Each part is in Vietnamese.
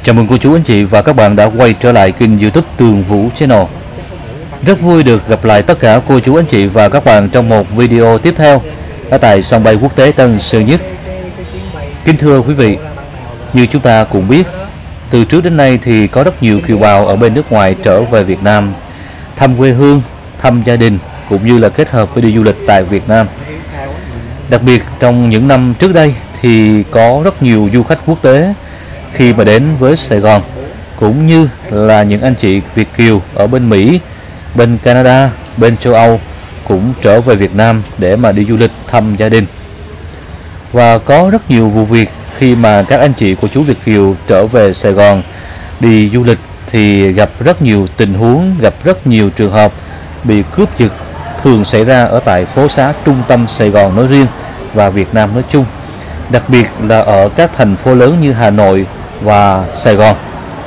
Chào mừng cô chú anh chị và các bạn đã quay trở lại kênh YouTube Tường Vũ Channel. Rất vui được gặp lại tất cả cô chú anh chị và các bạn trong một video tiếp theo ở tại sân bay quốc tế Tân Sơn Nhất. Kính thưa quý vị, như chúng ta cũng biết, từ trước đến nay thì có rất nhiều kiều bào ở bên nước ngoài trở về Việt Nam thăm quê hương, thăm gia đình cũng như là kết hợp với đi du lịch tại Việt Nam. Đặc biệt trong những năm trước đây thì có rất nhiều du khách quốc tế khi mà đến với Sài Gòn, cũng như là những anh chị Việt kiều ở bên Mỹ, bên Canada, bên châu Âu cũng trở về Việt Nam để mà đi du lịch thăm gia đình. Và có rất nhiều vụ việc khi mà các anh chị của chú Việt kiều trở về Sài Gòn đi du lịch thì gặp rất nhiều tình huống, gặp rất nhiều trường hợp bị cướp giật, thường xảy ra ở tại phố xá trung tâm Sài Gòn nói riêng và Việt Nam nói chung, đặc biệt là ở các thành phố lớn như Hà Nội và Sài Gòn.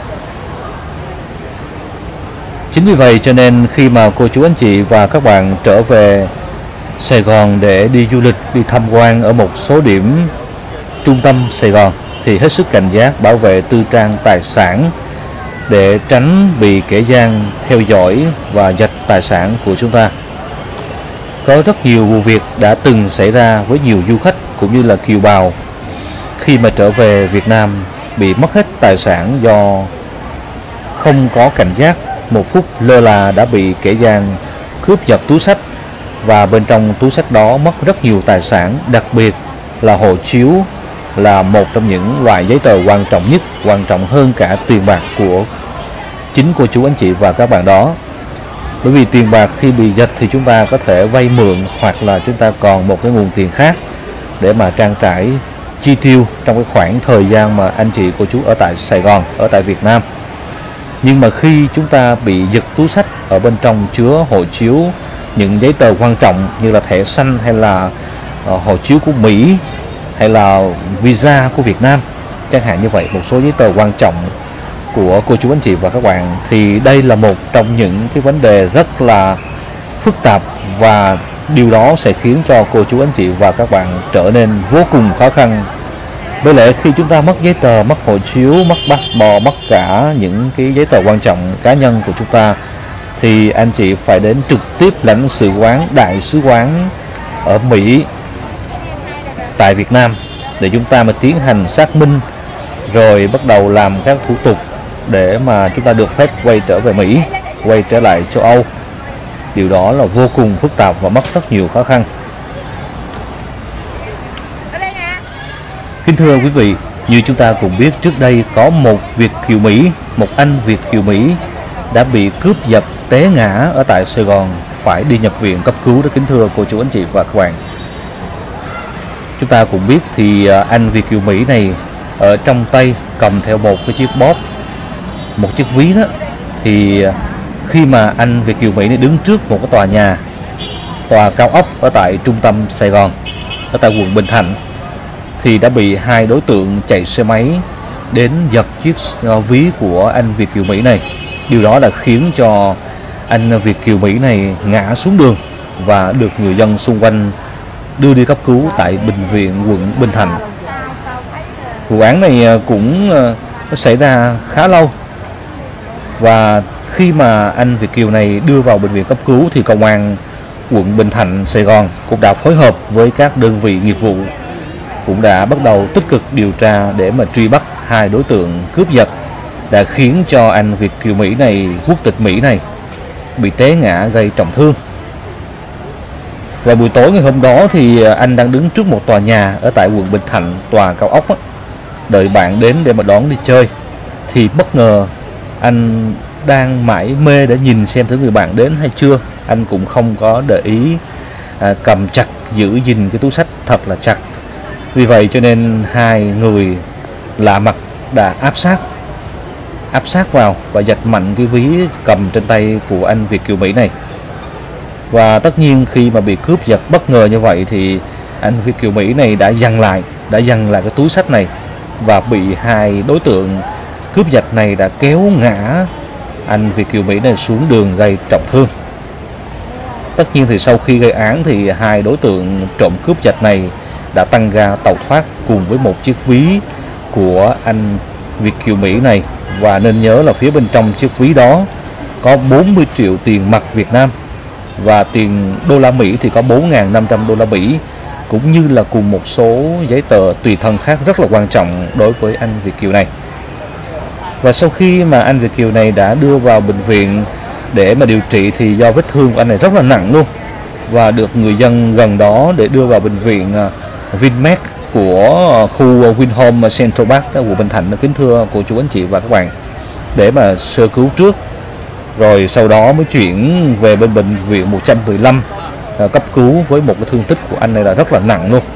Chính vì vậy cho nên khi mà cô chú anh chị và các bạn trở về Sài Gòn để đi du lịch, đi tham quan ở một số điểm trung tâm Sài Gòn thì hết sức cảnh giác, bảo vệ tư trang tài sản để tránh bị kẻ gian theo dõi và giật tài sản của chúng ta. Có rất nhiều vụ việc đã từng xảy ra với nhiều du khách cũng như là kiều bào khi mà trở về Việt Nam bị mất hết tài sản do không có cảnh giác, một phút lơ là đã bị kẻ gian cướp giật túi xách, và bên trong túi xách đó mất rất nhiều tài sản, đặc biệt là hộ chiếu là một trong những loại giấy tờ quan trọng nhất, quan trọng hơn cả tiền bạc của chính cô chú anh chị và các bạn đó. Bởi vì tiền bạc khi bị giật thì chúng ta có thể vay mượn, hoặc là chúng ta còn một cái nguồn tiền khác để mà trang trải chi tiêu trong cái khoảng thời gian mà anh chị cô chú ở tại Sài Gòn, ở tại Việt Nam. Nhưng mà khi chúng ta bị giật túi xách, ở bên trong chứa hộ chiếu, những giấy tờ quan trọng như là thẻ xanh hay là hộ chiếu của Mỹ hay là visa của Việt Nam chẳng hạn như vậy, một số giấy tờ quan trọng của cô chú anh chị và các bạn, thì đây là một trong những cái vấn đề rất là phức tạp, và điều đó sẽ khiến cho cô chú anh chị và các bạn trở nên vô cùng khó khăn. Bởi lẽ khi chúng ta mất giấy tờ, mất hộ chiếu, mất passport, mất cả những cái giấy tờ quan trọng cá nhân của chúng ta, thì anh chị phải đến trực tiếp lãnh sự quán, đại sứ quán ở Mỹ tại Việt Nam để chúng ta mà tiến hành xác minh, rồi bắt đầu làm các thủ tục để mà chúng ta được phép quay trở về Mỹ, quay trở lại châu Âu. Điều đó là vô cùng phức tạp và mất rất nhiều khó khăn. Kính thưa quý vị, như chúng ta cùng biết, trước đây có một Việt kiều Mỹ, một anh Việt kiều Mỹ đã bị cướp giật té ngã ở tại Sài Gòn, phải đi nhập viện cấp cứu đó, kính thưa cô chú anh chị và các bạn. Chúng ta cũng biết thì anh Việt kiều Mỹ này ở trong tay cầm theo một cái chiếc bóp, một chiếc ví đó. Thì khi mà anh Việt kiều Mỹ này đứng trước một cái tòa nhà, tòa cao ốc ở tại trung tâm Sài Gòn, ở tại quận Bình Thạnh, thì đã bị hai đối tượng chạy xe máy đến giật chiếc ví của anh Việt kiều Mỹ này. Điều đó là khiến cho anh Việt kiều Mỹ này ngã xuống đường và được người dân xung quanh đưa đi cấp cứu tại bệnh viện quận Bình Thạnh. Vụ án này cũng xảy ra khá lâu, và khi mà anh Việt kiều này đưa vào bệnh viện cấp cứu thì công an quận Bình Thạnh, Sài Gòn cũng đã phối hợp với các đơn vị nghiệp vụ, cũng đã bắt đầu tích cực điều tra để mà truy bắt hai đối tượng cướp giật đã khiến cho anh Việt kiều Mỹ này, quốc tịch Mỹ này, bị té ngã gây trọng thương. Và buổi tối ngày hôm đó thì anh đang đứng trước một tòa nhà ở tại quận Bình Thạnh, tòa cao ốc đợi bạn đến để mà đón đi chơi, thì bất ngờ anh đang mải mê để nhìn xem thử người bạn đến hay chưa. Anh cũng không có để ý, cầm chặt giữ gìn cái túi xách thật là chặt. Vì vậy cho nên hai người lạ mặt đã áp sát vào và giật mạnh cái ví cầm trên tay của anh Việt kiều Mỹ này. Và tất nhiên khi mà bị cướp giật bất ngờ như vậy thì anh Việt kiều Mỹ này đã giằng lại cái túi xách này, và bị hai đối tượng cướp giật này đã kéo ngã anh Việt kiều Mỹ này xuống đường gây trọng thương. Tất nhiên thì sau khi gây án thì hai đối tượng trộm cướp giật này đã tăng ga tẩu thoát cùng với một chiếc ví của anh Việt kiều Mỹ này, và nên nhớ là phía bên trong chiếc ví đó có 40 triệu tiền mặt Việt Nam và tiền đô la Mỹ thì có 4.500 đô la Mỹ, cũng như là cùng một số giấy tờ tùy thân khác rất là quan trọng đối với anh Việt kiều này. Và sau khi mà anh Việt kiều này đã đưa vào bệnh viện để mà điều trị thì do vết thương của anh này rất là nặng luôn, và được người dân gần đó để đưa vào bệnh viện Vinmed của khu Vinhome Central Park ở quận Bình Thạnh, kính thưa cô chú anh chị và các bạn, để mà sơ cứu trước, rồi sau đó mới chuyển về bên bệnh viện 115 cấp cứu với một cái thương tích của anh này là rất là nặng luôn.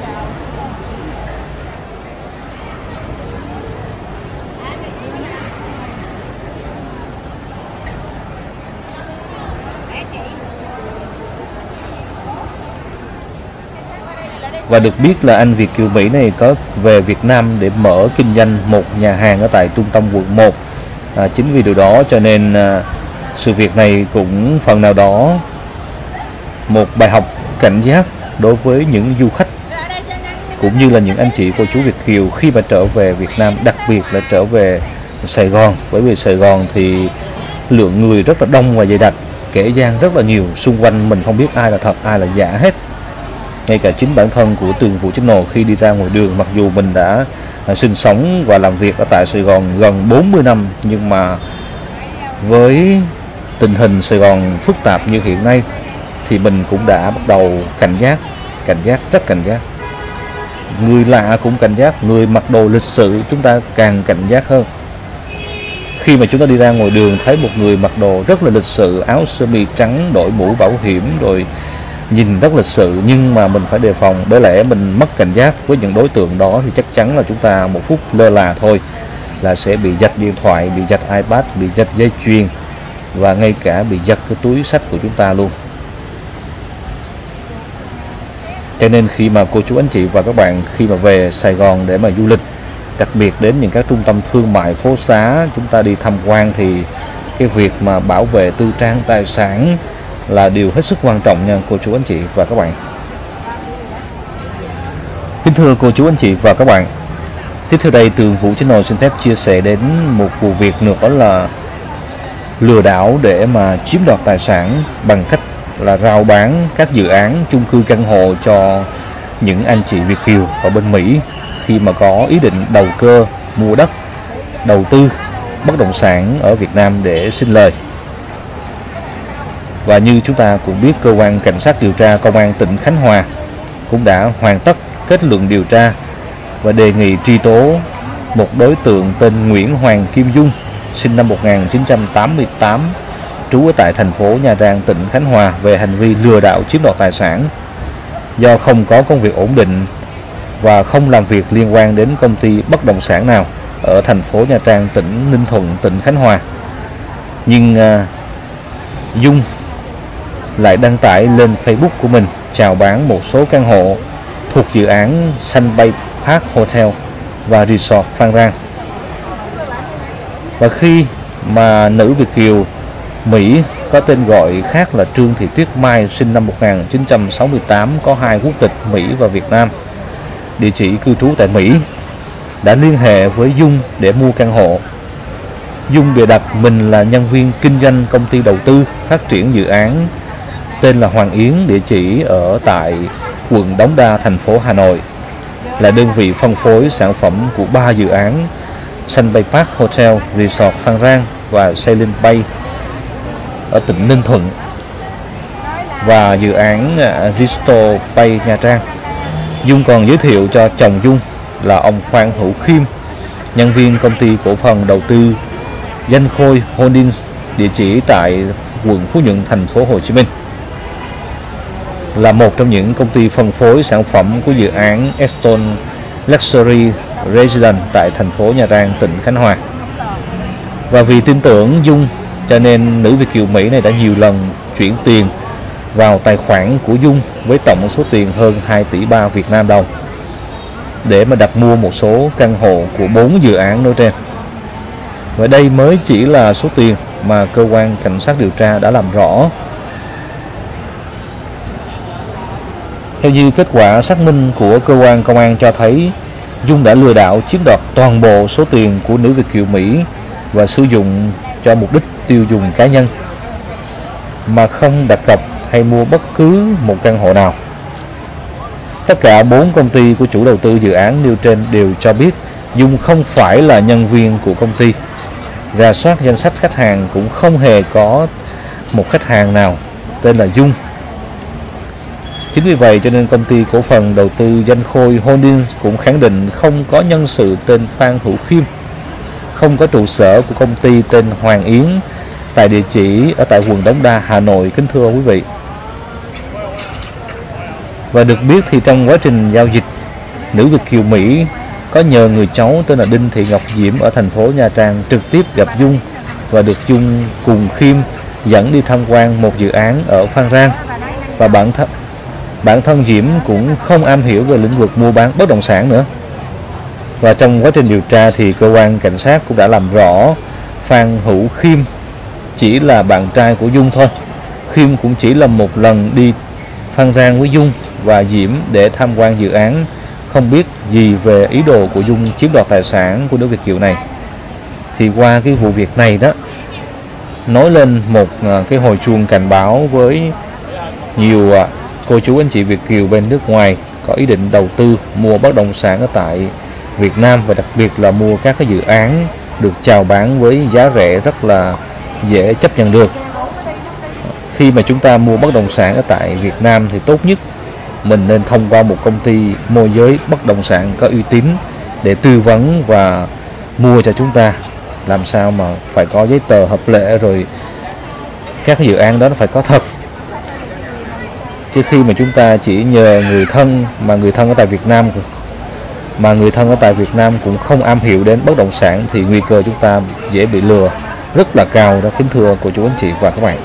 Và được biết là anh Việt kiều Mỹ này có về Việt Nam để mở kinh doanh một nhà hàng ở tại trung tâm quận 1. Chính vì điều đó cho nên sự việc này cũng phần nào đó một bài học cảnh giác đối với những du khách cũng như là những anh chị cô chú Việt kiều khi mà trở về Việt Nam, đặc biệt là trở về Sài Gòn. Bởi vì Sài Gòn thì lượng người rất là đông và dày đặc, kẻ gian rất là nhiều, xung quanh mình không biết ai là thật ai là giả hết. Ngay cả chính bản thân của Tường Vũ Chánh Nồ khi đi ra ngoài đường, mặc dù mình đã sinh sống và làm việc ở tại Sài Gòn gần 40 năm, nhưng mà với tình hình Sài Gòn phức tạp như hiện nay thì mình cũng đã bắt đầu cảnh giác, rất cảnh giác. Người lạ cũng cảnh giác, người mặc đồ lịch sự chúng ta càng cảnh giác hơn. Khi mà chúng ta đi ra ngoài đường thấy một người mặc đồ rất là lịch sự, áo sơ mi trắng, đội mũ bảo hiểm, rồi nhìn rất lịch sự, nhưng mà mình phải đề phòng, bởi lẽ mình mất cảnh giác với những đối tượng đó thì chắc chắn là chúng ta một phút lơ là thôi là sẽ bị giật điện thoại, bị giật iPad, bị giật dây chuyền và ngay cả bị giật cái túi xách của chúng ta luôn. Cho nên khi mà cô chú anh chị và các bạn khi mà về Sài Gòn để mà du lịch, đặc biệt đến những các trung tâm thương mại, phố xá chúng ta đi tham quan, thì cái việc mà bảo vệ tư trang tài sản là điều hết sức quan trọng nha cô chú anh chị và các bạn. Kính thưa cô chú anh chị và các bạn, tiếp theo đây Tường Vũ Channel xin phép chia sẻ đến một vụ việc nữa là lừa đảo để mà chiếm đoạt tài sản bằng cách là rao bán các dự án chung cư căn hộ cho những anh chị Việt kiều ở bên Mỹ khi mà có ý định đầu cơ mua đất, đầu tư bất động sản ở Việt Nam để sinh lời. Và như chúng ta cũng biết, cơ quan cảnh sát điều tra công an tỉnh Khánh Hòa cũng đã hoàn tất kết luận điều tra và đề nghị truy tố một đối tượng tên Nguyễn Hoàng Kim Dung, sinh năm 1988, trú ở tại thành phố Nha Trang, tỉnh Khánh Hòa về hành vi lừa đảo chiếm đoạt tài sản. Do không có công việc ổn định và không làm việc liên quan đến công ty bất động sản nào ở thành phố Nha Trang, tỉnh Ninh Thuận, tỉnh Khánh Hòa, nhưng Dung lại đăng tải lên Facebook của mình chào bán một số căn hộ thuộc dự án Sun Bay Park Hotel và Resort Phan Rang. Và khi mà nữ Việt kiều Mỹ có tên gọi khác là Trương Thị Tuyết Mai, sinh năm 1968, có 2 quốc tịch Mỹ và Việt Nam, địa chỉ cư trú tại Mỹ, đã liên hệ với Dung để mua căn hộ. Dung bịa đặt mình là nhân viên kinh doanh công ty đầu tư phát triển dự án tên là Hoàng Yến, địa chỉ ở tại quận Đống Đa, thành phố Hà Nội, là đơn vị phân phối sản phẩm của 3 dự án Sun Bay Park Hotel, Resort Phan Rang và Sailing Bay ở tỉnh Ninh Thuận, và dự án Risto Bay Nha Trang. Dung còn giới thiệu cho chồng Dung là ông Phan Hữu Khiêm, nhân viên công ty cổ phần đầu tư Danh Khôi Holdings, địa chỉ tại quận Phú Nhuận, thành phố Hồ Chí Minh, là một trong những công ty phân phối sản phẩm của dự án Eston Luxury Residence tại thành phố Nha Trang, tỉnh Khánh Hòa. Và vì tin tưởng Dung cho nên nữ Việt kiều Mỹ này đã nhiều lần chuyển tiền vào tài khoản của Dung với tổng số tiền hơn 2,3 tỷ Việt Nam đồng để mà đặt mua một số căn hộ của 4 dự án nêu trên. Và đây mới chỉ là số tiền mà cơ quan cảnh sát điều tra đã làm rõ. Theo như kết quả xác minh của cơ quan công an cho thấy, Dung đã lừa đảo chiếm đoạt toàn bộ số tiền của nữ Việt kiều Mỹ và sử dụng cho mục đích tiêu dùng cá nhân mà không đặt cọc hay mua bất cứ một căn hộ nào. Tất cả 4 công ty của chủ đầu tư dự án nêu trên đều cho biết Dung không phải là nhân viên của công ty. Rà soát danh sách khách hàng cũng không hề có một khách hàng nào tên là Dung. Chính vì vậy cho nên công ty cổ phần đầu tư Danh Khôi Holdings cũng khẳng định không có nhân sự tên Phan Hữu Khiêm, không có trụ sở của công ty tên Hoàng Yến tại địa chỉ ở tại quận Đống Đa, Hà Nội, kính thưa quý vị. Và được biết thì trong quá trình giao dịch, nữ Việt kiều Mỹ có nhờ người cháu tên là Đinh Thị Ngọc Diễm ở thành phố Nha Trang trực tiếp gặp Dung và được Dung cùng Khiêm dẫn đi tham quan một dự án ở Phan Rang. Và bản thân Diễm cũng không am hiểu về lĩnh vực mua bán bất động sản nữa. Và trong quá trình điều tra thì cơ quan cảnh sát cũng đã làm rõ Phan Hữu Khiêm chỉ là bạn trai của Dung thôi. Khiêm cũng chỉ là một lần đi Phan Rang với Dung và Diễm để tham quan dự án, không biết gì về ý đồ của Dung chiếm đoạt tài sản của nữ Việt kiều này. Thì qua cái vụ việc này đó, nói lên một cái hồi chuông cảnh báo với nhiều cô chú anh chị Việt kiều bên nước ngoài có ý định đầu tư mua bất động sản ở tại Việt Nam, và đặc biệt là mua các cái dự án được chào bán với giá rẻ rất là dễ chấp nhận được. Khi mà chúng ta mua bất động sản ở tại Việt Nam thì tốt nhất mình nên thông qua một công ty môi giới bất động sản có uy tín để tư vấn và mua cho chúng ta. Làm sao mà phải có giấy tờ hợp lệ, rồi các cái dự án đó nó phải có thật. Chứ khi mà chúng ta chỉ nhờ người thân mà người thân ở tại Việt Nam cũng không am hiểu đến bất động sản thì nguy cơ chúng ta dễ bị lừa rất là cao đó, kính thưa cô chú anh chị và các bạn.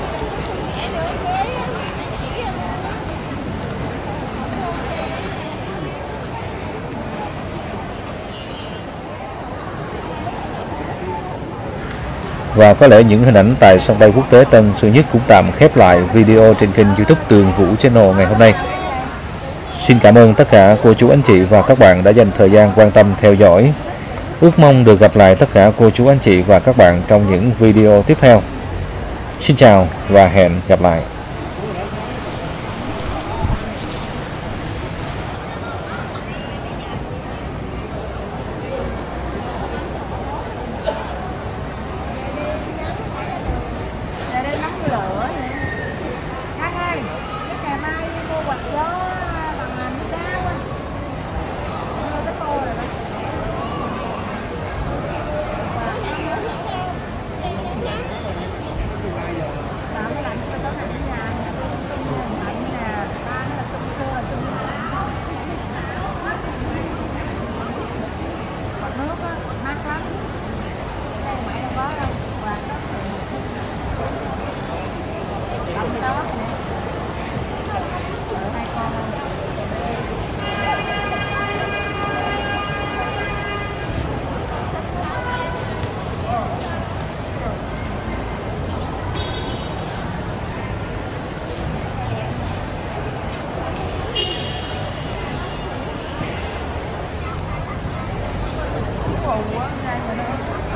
Và có lẽ những hình ảnh tại sân bay quốc tế Tân Sơn Nhất cũng tạm khép lại video trên kênh YouTube Tường Vũ Channel ngày hôm nay. Xin cảm ơn tất cả cô chú anh chị và các bạn đã dành thời gian quan tâm theo dõi. Ước mong được gặp lại tất cả cô chú anh chị và các bạn trong những video tiếp theo. Xin chào và hẹn gặp lại.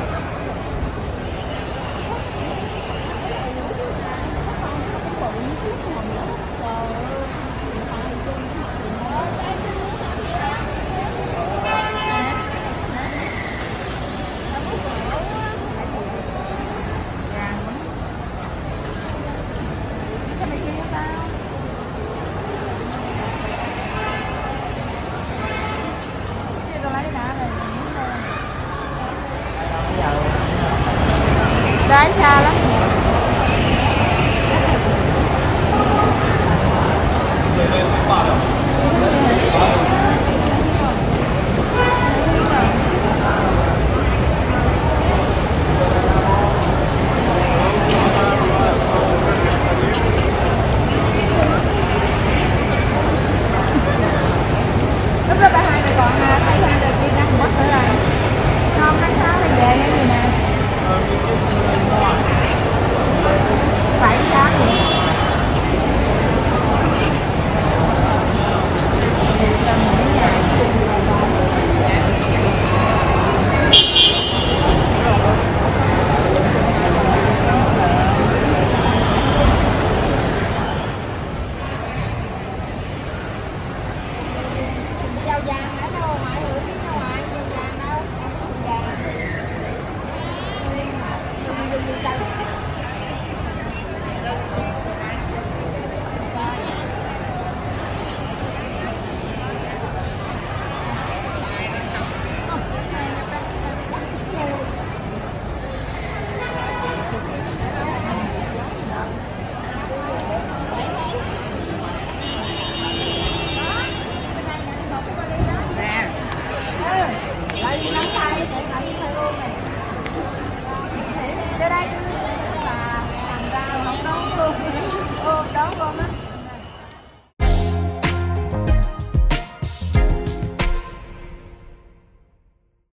Hãy subscribe cho kênh Ghiền Mì Gõ để không bỏ lỡ những video hấp dẫn.